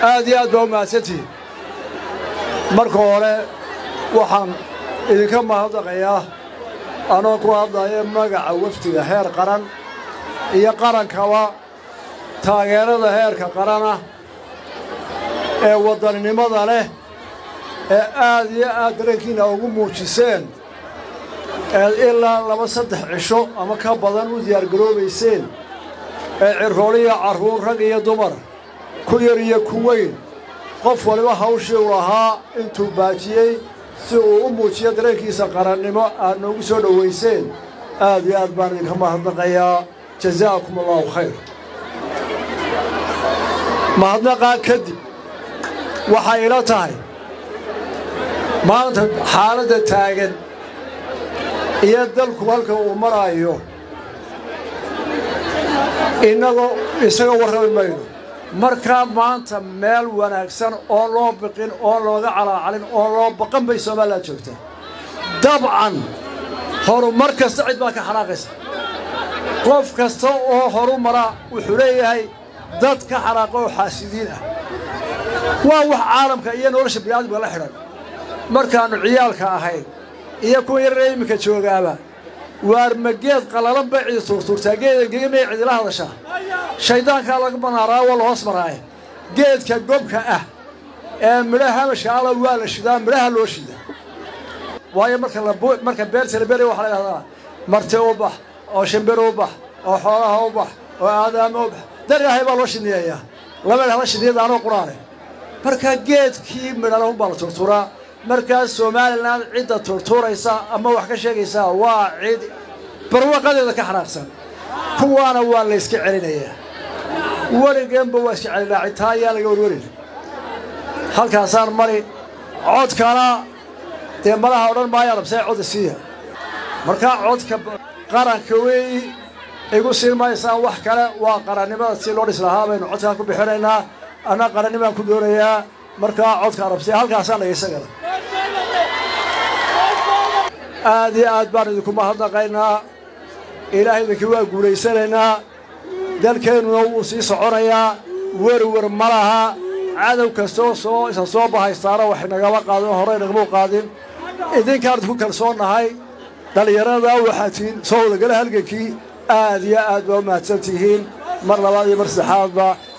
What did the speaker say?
aad baa mahadsantihiin marka hore waxaan idinka mahadnaqayaa anoo ku hadlaya magaca wafdiga heer qaran iyo qarankaba taageerada heerka qarana ee wadaninimada leh ee aad iyo aad dareenkiina ugu muujiseen ilaa 2-3 cisho ama ka badan u diyaargaroobayseen ee cirrooliya carruur rag iyo dumar ku yar iyo ku weyn qof waliba hawshii uu lahaa intuu baajiyey si uu u muujiyo dareenkiisa qarannimo aad noogu soo dhowayseen aad iyo aad baan idinka mahadnaqayaa jazaakum allahu khayr mahadnaqaa kadib waxay ila tahay maanta xaaladda taagan iyo dalku halka uu maraayo innagoo isaga warrami mayno markaa maanta meel wanaagsan oo loo biqin oo looga calaacalin oo loo baqan bay Soomaaliya joogtaa dabcan horumar kasta cid baa ka xanaaqaysa qof kasta oo horumara wuxuu leeyahay dad ka xanaaqo oo xaasidiin ah waa wax caalamka iyo nolosha bini'aadamka la xidhan markaanu ciyaalka ahayn iyo kuwa yaryar iminka joogaaba waar mageed qalalan bay cid turturtaa geedka may cid la hadashaa shaydaanka laga banaaraa wala hoos maraay geedka gobka ah ee midhaha mashaala waa la shidaa midhaha loo shidaa waayo marka beerta beeri waxa la yiraahdaa martay u bax oo shimbir u bax oo xoolaha u bax oo aadam u bax darahay baa loo shineeyaa laba la shineeyaa anoo quraanay marka geedkii midhaha u baa turturaa markaas Soomaaliland cid turturaysa ama wax ka sheegaysa waa cid barwaqadeeda ka xanaaqsan kuwaana waa la iska celinayaa wariganba waa iska celinaa xitaa yaa laga warwarin halkaasaan mari codkana dee malaha odhan maayo rabsay cod siiya markaa codka qaranka weey igu silmaysaa wax kale waa qarannimada si loo dhis lahaa baynu codkaa ku bixinaynaa ana qarannimaan ku doonayaa markaa codka rabsay halkaasaan dhagaysanaya aad iyo aad baan idinku mahadnaqaynaa ilaahay idinka waa guulaysanaynaa dalkeennuna wuu sii soconayaa werwer ma laha cadow kastoo soo bahaystaana wax nagama qaadin horey nagama qaadin idinkaan ku kalsoonahay dhalinyarada waxaad tihiin soo wadagala halgankii aad iyo aad baa u mahadsantihiin mar labaad iyo mar saddexaadba